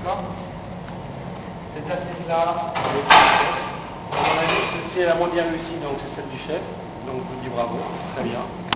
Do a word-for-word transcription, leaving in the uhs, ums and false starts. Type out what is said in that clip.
D'accord? Cette assiette-là, à mon avis, celle-ci elle a moins bien réussi, donc c'est celle du chef. Donc je vous dis bravo, c'est très bien.